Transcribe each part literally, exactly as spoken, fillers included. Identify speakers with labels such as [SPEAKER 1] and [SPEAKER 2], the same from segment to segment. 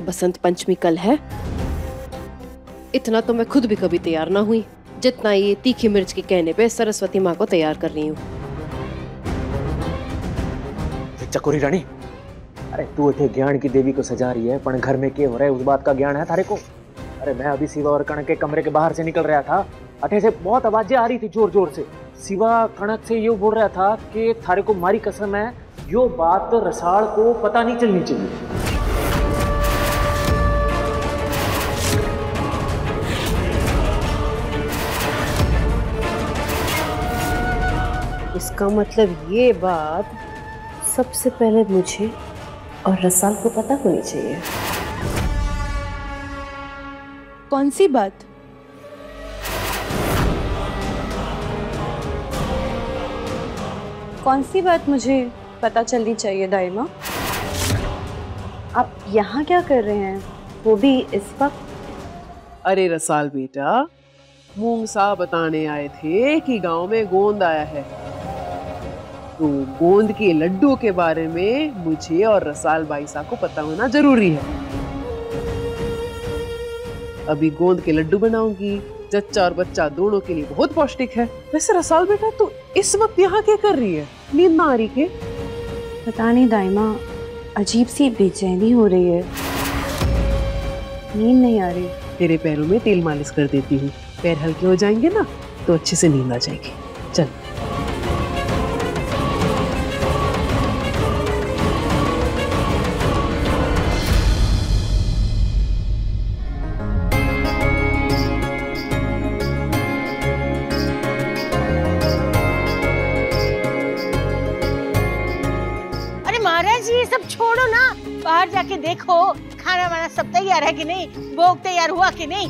[SPEAKER 1] बसंत पंचमी कल है। इतना तो मैं खुद भी कभी तैयार ना हुई जितना ये तीखी मिर्च के कहने पे सरस्वती माँ को तैयार कर रही हूँ।
[SPEAKER 2] चकोरी रानी, अरे तू इतने ज्ञान की देवी को सजा रही है, पर घर में क्या हो रहा है उस बात का ज्ञान है थारे को? अरे मैं अभी शिवा और कणक के कमरे के बाहर से निकल रहा था, अठे से बहुत आवाजें आ रही थी जोर जोर से। शिवा कणक से ये बोल रहा था कि थारे को मारी कसम है, यो बात रसाल को पता नहीं चलनी चाहिए।
[SPEAKER 1] इसका मतलब ये बात सबसे पहले मुझे और रसाल को पता होनी चाहिए।
[SPEAKER 3] कौन सी बात? कौन सी बात मुझे पता चलनी चाहिए दाइमा? आप यहाँ क्या कर रहे हैं, वो भी इस वक्त?
[SPEAKER 4] अरे रसाल बेटा, मूंग सा बताने आए थे कि गांव में गोंद आया है, तो गोंद के लड्डू के बारे में मुझे और रसाल बाई साहब को पता होना जरूरी है। अभी गोंद के लड्डू बनाऊंगी, जच्चा और बच्चा दोनों के लिए बहुत पौष्टिक है। वैसे रसाल बेटा तू इस वक्त यहाँ क्या कर रही है? नींद ना आ रही के?
[SPEAKER 3] पता नहीं दाइमा, अजीब सी बेचैनी हो रही है, नींद नहीं आ रही।
[SPEAKER 4] तेरे पैरों में तेल मालिश कर देती हूँ, पैर हल्के हो जाएंगे ना तो अच्छे से नींद आ जाएगी। चल।
[SPEAKER 5] सब छोड़ो ना, बाहर जाके देखो खाना वाना सब तैयार है कि नहीं, भोग तैयार हुआ कि नहीं।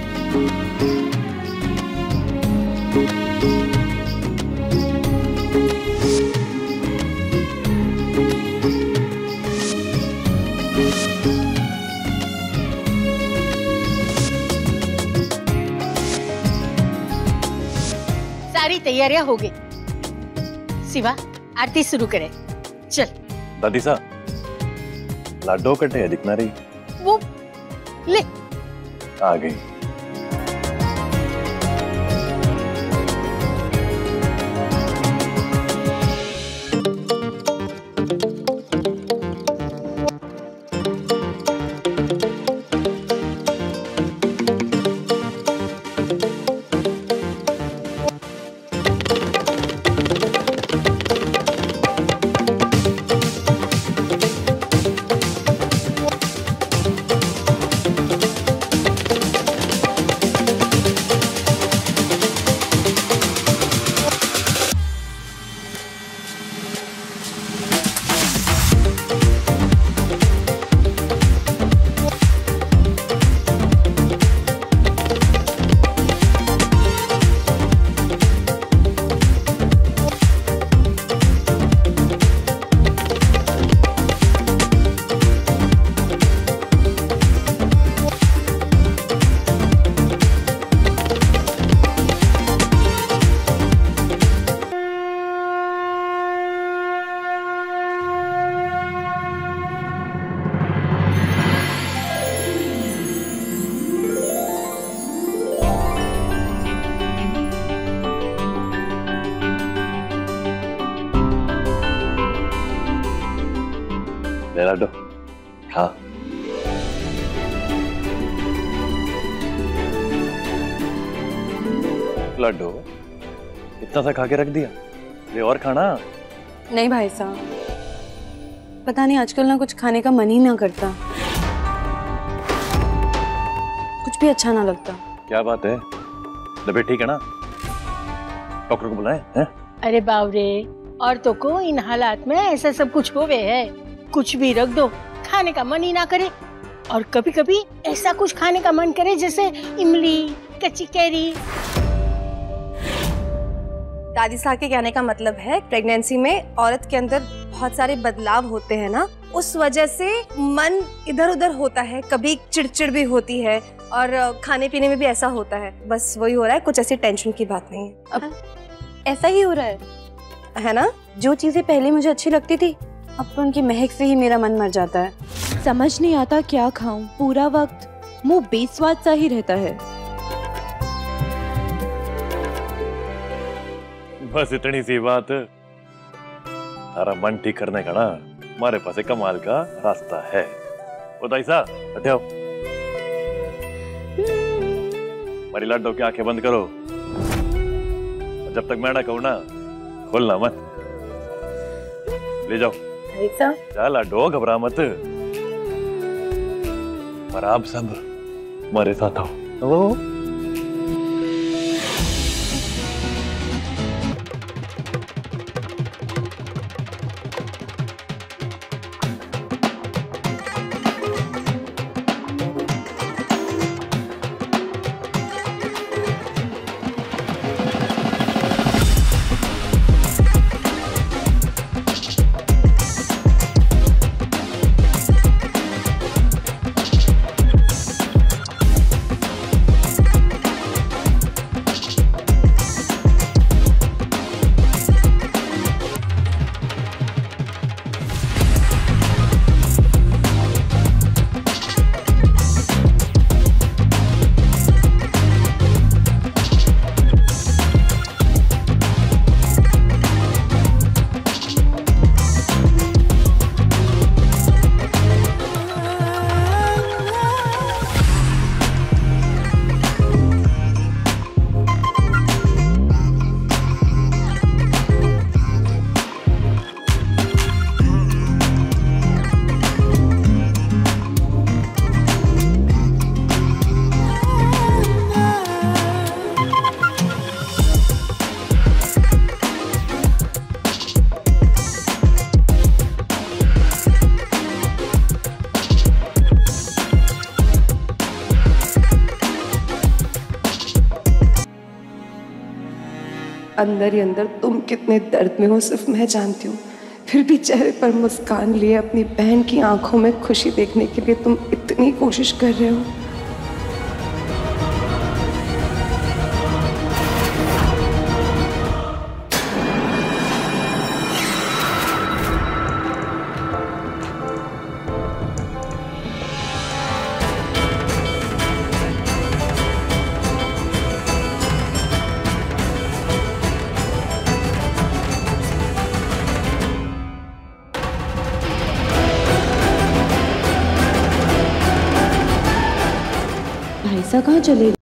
[SPEAKER 5] सारी तैयारियां हो गई। शिवा, आरती शुरू करे। चल।
[SPEAKER 6] दादी सा, लाडो कटे दिखना रही।
[SPEAKER 5] वो ले
[SPEAKER 6] आ गई। लाडो खा। लाडो इतना सा खा के रख दिया, ये और खाना?
[SPEAKER 3] नहीं भाई साहब, पता नहीं आजकल ना कुछ खाने का मन ही ना करता, कुछ भी अच्छा ना लगता।
[SPEAKER 6] क्या बात है, तबीयत ठीक है ना? डॉक्टर को बुलाएं हैं?
[SPEAKER 5] अरे बावरे, औरतों को इन हालात में ऐसा सब कुछ होवे है, कुछ भी रख दो खाने का मन ही ना करे, और कभी कभी ऐसा कुछ खाने का मन करे जैसे इमली, कच्ची कैरी।
[SPEAKER 3] दादी साहब के कहने का मतलब है प्रेगनेंसी में औरत के अंदर बहुत सारे बदलाव होते हैं ना, उस वजह से मन इधर उधर होता है, कभी चिड़चिड़ भी होती है और खाने पीने में भी ऐसा होता है। बस वही हो रहा है, कुछ ऐसी टेंशन की बात नहीं है। अब ऐसा ही हो रहा है है ना? जो चीजें पहले मुझे अच्छी लगती थी अब तो उनकी महक से ही मेरा मन मर जाता है।
[SPEAKER 7] समझ नहीं आता क्या खाऊं। पूरा वक्त मुंह बेस्वाद सा ही रहता है।
[SPEAKER 6] बस इतनी सी बात। तारा मन ठीक करने का ना हमारे पास एक कमाल का रास्ता है। बताइए सा, हटे आओ। हमारी लड्डू की आंखें बंद करो। जब तक मैं ना कहूं ना, खोलना मत। ले जाओ।
[SPEAKER 3] ऐसा?
[SPEAKER 6] जा लड्डू, घबरा मत। पर आप सब हमारे साथ आओ। ओ?
[SPEAKER 3] अंदर ही अंदर तुम कितने दर्द में हो सिर्फ मैं जानती हूँ। फिर भी चेहरे पर मुस्कान लिए अपनी बहन की आंखों में खुशी देखने के लिए तुम इतनी कोशिश कर रहे हो।
[SPEAKER 7] भाई साहब कहाँ चले?